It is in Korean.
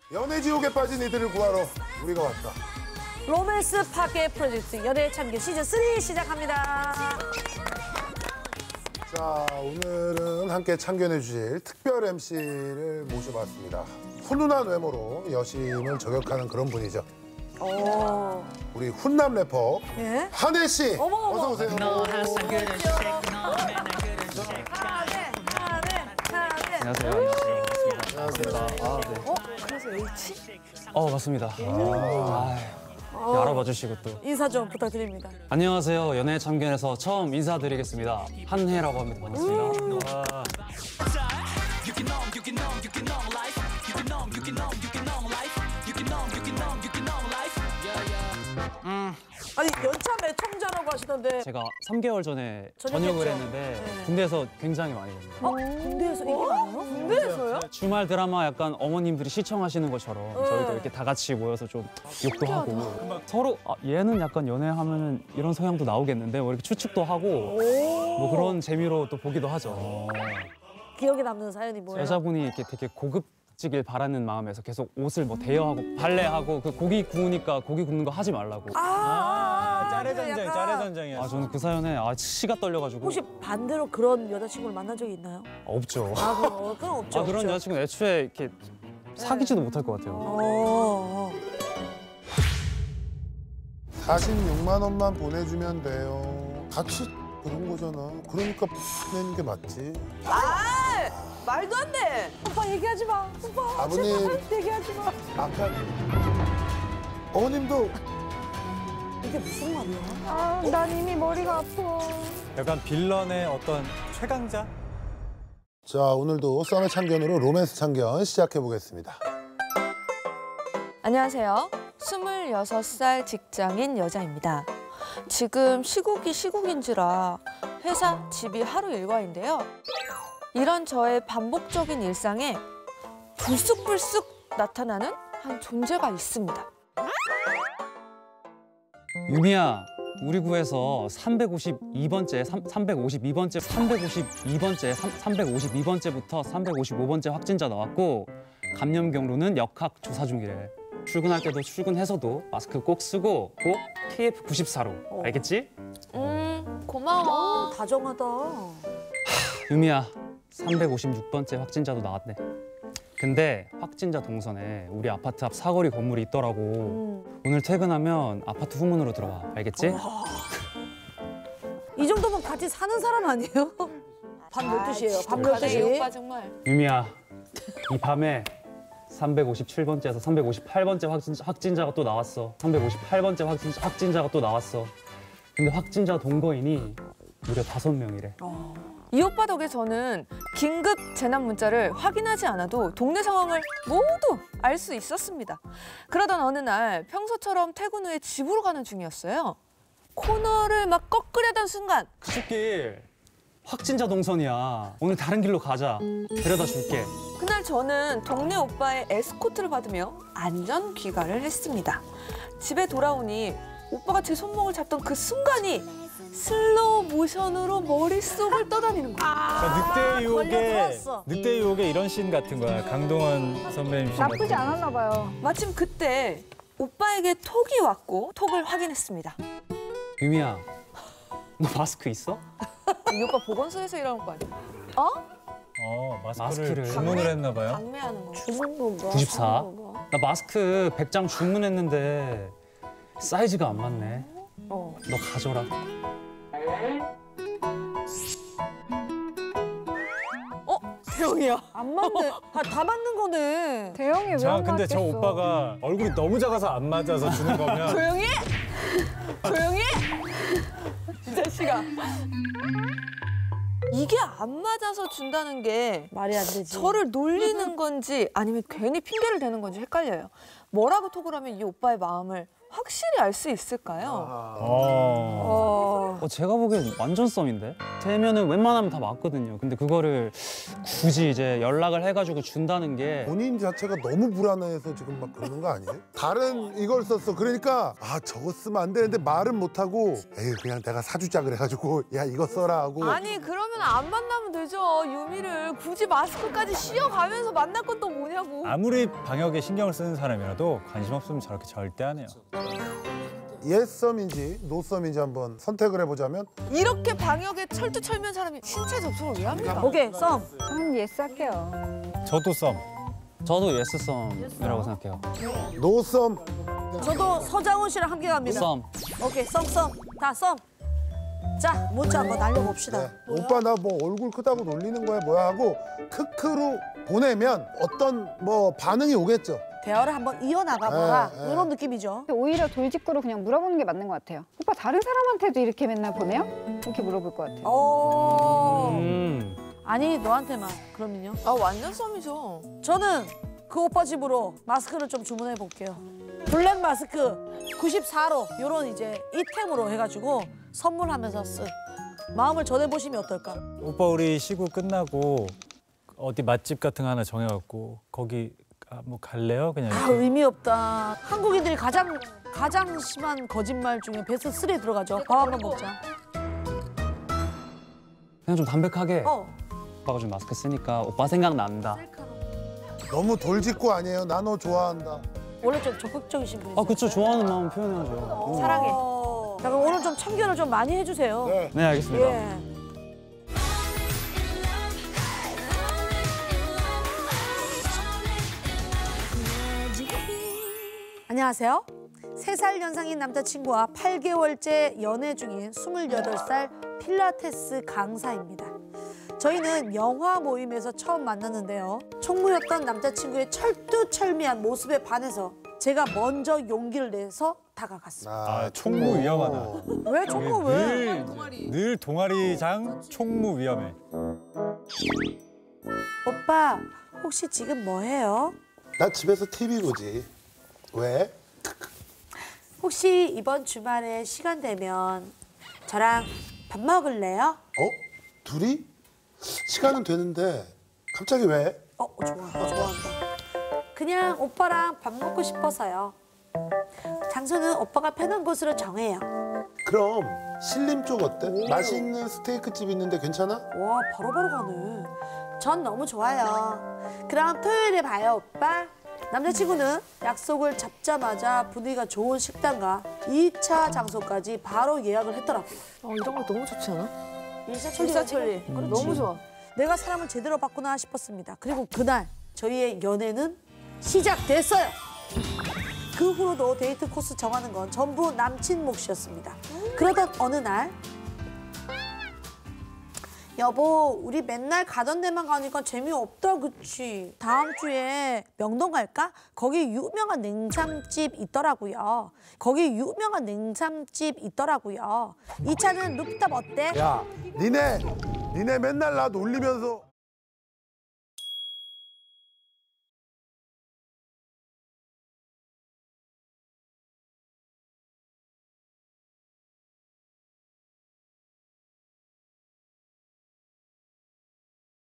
연애 지옥에 빠진 이들을 구하러 우리가 왔다. 로맨스 파괴 프로젝트 연애 참견 시즌 3 시작합니다. 자, 오늘은 함께 참견해 주실 특별 MC를 모셔봤습니다. 훈훈한 외모로 여심을 저격하는 그런 분이죠. 우리 훈남 래퍼 예? 한혜 씨, 어머, 어머. 어서 오세요. 안녕하세요. 안녕하세요. 아, 네. 그래서 H? 맞습니다. 알아봐 주시고 또. 인사 좀 부탁드립니다. 안녕하세요. 연애 참견에서 처음 인사드리겠습니다. 한혜라고 합니다. 반갑습니다. 와. 아니 연참에 청자라고 하시던데 제가 3개월 전에 전역했죠? 전역을 했는데 네. 군대에서 굉장히 많이 봤는데 군대에서 이게 많아요? 군대에서요? 주말 드라마 약간 어머님들이 시청하시는 것처럼 저희도 이렇게 다 같이 모여서 좀 욕도 하고 서로 얘는 약간 연애하면 이런 성향도 나오겠는데 뭐 이렇게 추측도 하고 뭐 그런 재미로 또 보기도 하죠. 기억에 남는 사연이 뭐예요? 여자분이 이렇게 되게 고급지길 바라는 마음에서 계속 옷을 뭐 대여하고 발레하고 그 고기 구우니까 고기 굽는 거 하지 말라고. 짜레전쟁, 짜레전쟁이야. 저는 그 사연에 치가 떨려가지고. 혹시 반대로 그런 여자친구를 만난 적이 있나요? 없죠. 그건 없죠. 그런 없죠. 여자친구는 애초에 이렇게 사귀지도 못할 것 같아요. 46만 원만 보내주면 돼요. 같이 그런 거잖아. 그러니까 보내는 게 맞지. 말도 안 돼. 오빠 얘기하지 마. 오빠 아버님. 제발 얘기하지 마. 아까 어머님도 이게 무슨 말이야? 난 이미 머리가 아파. 약간 빌런의 어떤 최강자? 자, 오늘도 썸의 참견으로 로맨스 참견 시작해 보겠습니다. 안녕하세요. 26살 직장인 여자입니다. 지금 시국인지라 회사, 집이 하루 일과인데요. 이런 저의 반복적인 일상에 불쑥불쑥 나타나는 한 존재가 있습니다. 유미야, 우리 구에서 352번째, 352번째부터 355번째 확진자 나왔고 감염 경로는 역학 조사 중이래. 출근할 때도 출근해서도 마스크 꼭 쓰고 꼭 KF94로. 알겠지? 고마워. 다정하다. 유미야, 356번째 확진자도 나왔네. 근데 확진자 동선에 우리 아파트 앞 사거리 건물이 있더라고. 오늘 퇴근하면 아파트 후문으로 들어와. 알겠지? 이 정도면 같이 사는 사람 아니에요? 밤 12시예요. 밤 이 12시. 오빠 정말. 유미야, 이 밤에 357번째에서 358번째 확진자가 또 나왔어. 358번째 확진자가 또 나왔어. 근데 확진자 동거인이 무려 5명이래. 이 오빠 덕에 저는 긴급 재난 문자를 확인하지 않아도 동네 상황을 모두 알 수 있었습니다. 그러던 어느 날 평소처럼 퇴근 후에 집으로 가는 중이었어요. 코너를 막 꺾으려던 순간 그 숲길 확진자 동선이야. 오늘 다른 길로 가자. 데려다 줄게. 그날 저는 동네 오빠의 에스코트를 받으며 안전 귀가를 했습니다. 집에 돌아오니 오빠가 제 손목을 잡던 그 순간이 슬로우 모션으로 머릿속을 떠다니는 거야. 늑대 유혹의 이런 씬 같은 거야. 강동원 선배님 씬. 나쁘지 않았나 봐요. 마침 그때 오빠에게 톡이 왔고 톡을 확인했습니다. 유미야, 너 마스크 있어? 이 오빠 보건소에서 일하는 거 아니야? 마스크를 마스크를 주문을 했나 봐요. 강매하는 거. 주는 건가? 94? 사는 건가? 나 마스크 100장 주문했는데 사이즈가 안 맞네. 어. 너 가져라. 대형이야. 안 맞네. 다 맞는 거네. 대형이 자, 근데 저 오빠가 얼굴이 너무 작아서 안 맞아서 주는 거면 조용히 해! 조용히 해! 이 자식아. 이게 안 맞아서 준다는 게 말이 안 되지. 저를 놀리는 건지 아니면 괜히 핑계를 대는 건지 헷갈려요. 뭐라고 톡을 하면 이 오빠의 마음을 확실히 알 수 있을까요? 제가 보기엔 완전 썸인데? 되면은 웬만하면 다 맞거든요. 근데 그거를 굳이 이제 연락을 해가지고 준다는 게 본인 자체가 너무 불안해서 지금 막 그러는 거 아니에요? 다른 이걸 썼어. 그러니까 저거 쓰면 안 되는데 말은 못하고 에이 그냥 내가 사주자 그래가지고 야 이거 써라 하고 아니 그러면 안 만나면 되죠. 유미를 굳이 마스크까지 씌워가면서 만날 건 또 뭐냐고. 아무리 방역에 신경을 쓰는 사람이라도 관심 없으면 저렇게 절대 안 해요. 예썸인지 노썸인지 한번 선택을 해보자면 이렇게 방역에 철두철미한 사람이 신체 접촉을 왜 합니까? 오케이, 썸. 저는 예스 할게요. 저도 썸. 저도 예스 썸이라고 생각해요. 노썸. 저도 서장훈 씨랑 함께 갑니다. 썸. 오케이, 썸. 다 썸. 자, 문자 한번 날려봅시다. 네. 오빠 나 뭐 얼굴 크다고 놀리는 거야 뭐야 하고 크크로 보내면 어떤 뭐 반응이 오겠죠. 대화를 한번 이어나가보라. 네, 네. 이런 느낌이죠. 오히려 돌직구로 그냥 물어보는 게 맞는 것 같아요. 오빠 다른 사람한테도 이렇게 맨날 보내요? 이렇게 물어볼 것 같아요. 아니, 너한테만. 그러면요? 완전 썸이죠. 저는 그 오빠 집으로 마스크를 좀 주문해 볼게요. 블랙 마스크 94로 요런 이제 이템으로 해가지고 선물하면서 쓴 마음을 전해보시면 어떨까? 오빠 우리 시구 끝나고 어디 맛집 같은 거 하나 정해갖고 거기 뭐 갈래요? 그냥 이렇게. 의미 없다. 한국인들이 가장 심한 거짓말 중에 베스트 3에 들어가죠. 밥 한번 먹자. 그냥 좀 담백하게 오빠가 좀 마스크 쓰니까 오빠 생각난다. 너무 돌직구 아니에요. 나 너 좋아한다. 원래 좀 적극적이신 분이죠. 그쵸. 좋아하는 마음 표현해야죠. 사랑해. 자, 그럼 오늘 좀 참견을 좀 많이 해주세요. 네. 네, 알겠습니다. 예. 안녕하세요. 3살 연상인 남자친구와 8개월째 연애 중인 28살 필라테스 강사입니다. 저희는 영화 모임에서 처음 만났는데요. 총무였던 남자친구의 철두철미한 모습에 반해서 제가 먼저 용기를 내서 다가갔습니다. 총무 위험하다. 왜 총무 왜? 늘 동아리장 총무 위험해. 오빠 혹시 지금 뭐 해요? 나 집에서 TV 보지. 왜? 혹시 이번 주말에 시간 되면 저랑 밥 먹을래요? 둘이? 시간은 되는데 갑자기 왜? 좋아한다. 그냥 오빠랑 밥 먹고 싶어서요. 장소는 오빠가 편한 곳으로 정해요. 그럼 신림 쪽 어때? 맛있는 스테이크 집 있는데 괜찮아? 와, 바로바로 가네. 전 너무 좋아요. 그럼 토요일에 봐요, 오빠. 남자친구는 약속을 잡자마자 분위기가 좋은 식당과 2차 장소까지 바로 예약을 했더라고요. 이런 거 너무 좋지 않아? 일사천리. 너무 좋아. 내가 사람을 제대로 봤구나 싶었습니다. 그리고 그날 저희의 연애는 시작됐어요. 그 후로도 데이트 코스 정하는 건 전부 남친 몫이었습니다. 그러던 어느 날 여보, 우리 맨날 가던 데만 가니까 재미없다, 그치? 다음 주에 명동 갈까? 거기 유명한 냉삼집 있더라고요. 이 차는 루프탑 어때? 야, 니네 맨날 나 놀리면서